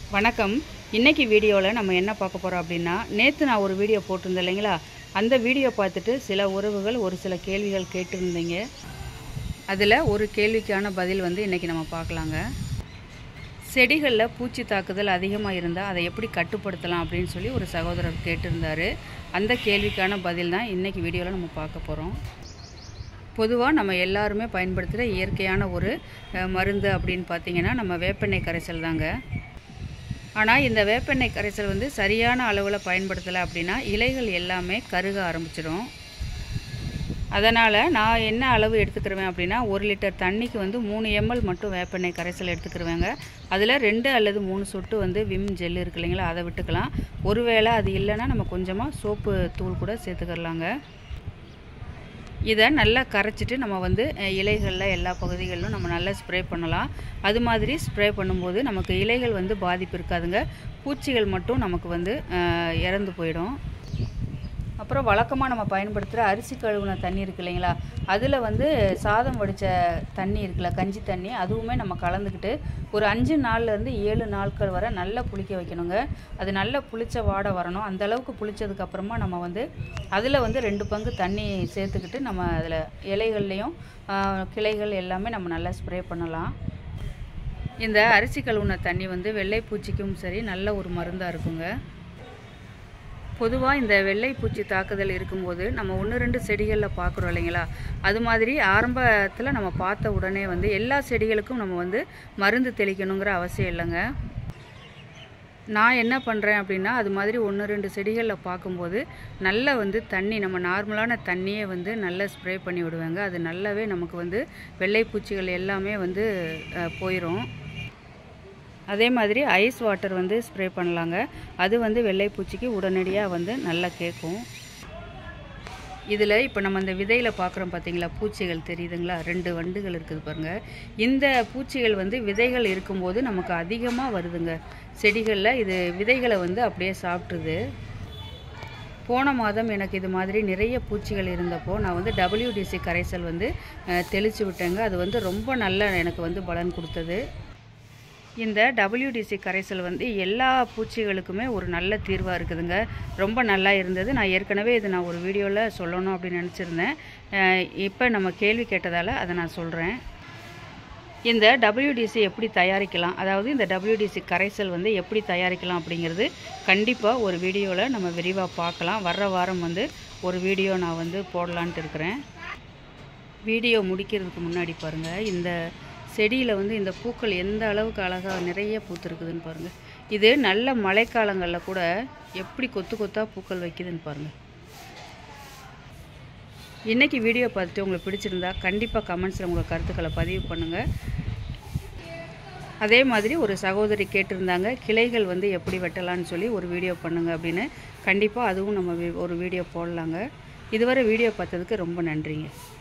வணக்கம். இன்னைக்கு வீடியோவில் நம்ம என்ன பார்க்க போகிறோம் அப்படின்னா, நேற்று நான் ஒரு வீடியோ போட்டிருந்தேன் இல்லைங்களா, அந்த வீடியோ பார்த்துட்டு சில உறவுகள் ஒரு சில கேள்விகள் கேட்டிருந்தீங்க. அதில் ஒரு கேள்விக்கான பதில் இன்றைக்கி நம்ம பார்க்கலாங்க. செடிகளில் பூச்சி தாக்குதல் அதிகமாக இருந்தால் அதை எப்படி கட்டுப்படுத்தலாம் அப்படின்னு சொல்லி ஒரு சகோதரர் கேட்டிருந்தார். அந்த கேள்விக்கான பதில் தான் இன்றைக்கி வீடியோவில் நம்ம பார்க்க போகிறோம். பொதுவாக நம்ம எல்லாருமே பயன்படுத்துகிற இயற்கையான ஒரு மருந்து அப்படின்னு பார்த்திங்கன்னா நம்ம வேப்பெண்ணெய் கரைசல் தாங்க. ஆனால் இந்த வேப்பெண்ணெய் கரைசல் சரியான அளவில் பயன்படுத்தலை அப்படின்னா இலைகள் எல்லாமே கருக ஆரம்பிச்சிடும். அதனால் நான் என்ன அளவு எடுத்துக்கிருவேன் அப்படின்னா 1 லிட்டர் தண்ணிக்கு 3 ml மட்டும் வேப்பெண்ணெய் கரைசல் எடுத்துக்கிருவேங்க. அதில் 2 அல்லது 3 சொட்டு விம் ஜெல் இருக்கு இல்லைங்களா, அதை விட்டுக்கலாம். ஒருவேளை அது இல்லைன்னா நம்ம கொஞ்சமாக சோப்பு தூள் கூட சேர்த்துக்கிறலாங்க. இதை நல்லா கரைச்சிட்டு நம்ம இலைகளில் எல்லா பகுதிகளிலும் நம்ம நல்லா ஸ்ப்ரே பண்ணலாம். அது மாதிரி ஸ்ப்ரே பண்ணும்போது நமக்கு இலைகள் பாதிப்பு இருக்காதுங்க. பூச்சிகள் மட்டும் நமக்கு இறந்து போயிடும். அப்புறம் வழக்கமாக நம்ம பயன்படுத்துகிற அரிசி கழுவுன தண்ணி இருக்குது இல்லைங்களா, அதில் சாதம் வடித்த தண்ணி இருக்குல்ல, கஞ்சி தண்ணி, அதுவுமே நம்ம கலந்துக்கிட்டு ஒரு 5 நாள்லேருந்து 7 நாட்கள் வரை நல்லா புளிக்க வைக்கணுங்க. அது நல்லா புளிச்ச வாடை வரணும். அந்தளவுக்கு புளித்ததுக்கப்புறமா நம்ம அதில் 2 பங்கு தண்ணி சேர்த்துக்கிட்டு நம்ம அதில் இலைகள்லேயும் கிளைகள் எல்லாமே நம்ம நல்லா ஸ்ப்ரே பண்ணலாம். இந்த அரிசி கழுவுன தண்ணி வெள்ளை பூச்சிக்கும் சரி நல்ல ஒரு மருந்தாக இருக்குங்க. பொதுவாக இந்த வெள்ளை பூச்சி தாக்குதல் இருக்கும்போது நம்ம 1-2 செடிகளில் பார்க்குறோம் இல்லைங்களா, அது மாதிரி ஆரம்பத்தில் நம்ம பார்த்த உடனே எல்லா செடிகளுக்கும் நம்ம மருந்து தெளிக்கணுங்கிற அவசியம் இல்லைங்க. நான் என்ன பண்ணுறேன் அப்படின்னா, அது மாதிரி 1-2 செடிகளில் பார்க்கும்போது நல்லா தண்ணி நம்ம நார்மலான தண்ணியே நல்லா ஸ்ப்ரே பண்ணி விடுவேங்க. அது நல்லாவே நமக்கு வெள்ளை பூச்சிகள் எல்லாமே போயிடும். அதே மாதிரி ஐஸ் வாட்டர் ஸ்ப்ரே பண்ணலாங்க. அது வெள்ளை பூச்சிக்கு உடனடியாக நல்லா கேட்கும். இதில் இப்போ நம்ம இந்த விதையில் பார்க்குறோம் பார்த்தீங்களா, பூச்சிகள் தெரியுதுங்களா, 2 வண்டுகள் இருக்குது பாருங்கள். இந்த பூச்சிகள் விதைகள் இருக்கும்போது நமக்கு அதிகமாக வருதுங்க செடிகளில். இது விதைகளை அப்படியே சாப்பிட்ருது. போன மாதம் எனக்கு இது மாதிரி நிறைய பூச்சிகள் இருந்தப்போ நான் WDC கரைசல் தெளித்து விட்டேங்க. அது ரொம்ப நல்லா எனக்கு பலன் கொடுத்தது. இந்த WDC கரைசல் எல்லா பூச்சிகளுக்குமே ஒரு நல்ல தீர்வாக இருக்குதுங்க. ரொம்ப நல்லா இருந்தது. நான் ஏற்கனவே இது நான் ஒரு வீடியோவில் சொல்லணும் அப்படின்னு நினச்சிருந்தேன். இப்போ நம்ம கேள்வி கேட்டதால் அதை நான் சொல்கிறேன். இந்த WDC எப்படி தயாரிக்கலாம், அதாவது இந்த WDC கரைசல் எப்படி தயாரிக்கலாம் அப்படிங்கிறது கண்டிப்பாக ஒரு வீடியோவில் நம்ம விரிவாக பார்க்கலாம். வர்ற வாரம் ஒரு வீடியோ நான் போடலான்ட்டு இருக்கிறேன். வீடியோ முடிக்கிறதுக்கு முன்னாடி பாருங்கள், இந்த செடியில் இந்த பூக்கள் எந்த அளவுக்கு அழகாக நிறைய பூத்துருக்குதுன்னு பாருங்கள். இது நல்ல மழைக்காலங்களில் கூட எப்படி கொத்து கொத்தாக பூக்கள் வைக்குதுன்னு பாருங்கள். இன்றைக்கி வீடியோ பார்த்துட்டு உங்களுக்கு பிடிச்சிருந்தா கண்டிப்பாக கமெண்ட்ஸில் உங்கள் கருத்துக்களை பதிவு பண்ணுங்கள். அதே மாதிரி ஒரு சகோதரி கேட்டிருந்தாங்க, கிளைகள் எப்படி வெட்டலான்னு சொல்லி ஒரு வீடியோ பண்ணுங்கள் அப்படின்னு. கண்டிப்பாக அதுவும் நம்ம ஒரு வீடியோ போடலாங்க. இதுவரை வீடியோ பார்த்ததுக்கு ரொம்ப நன்றிங்க.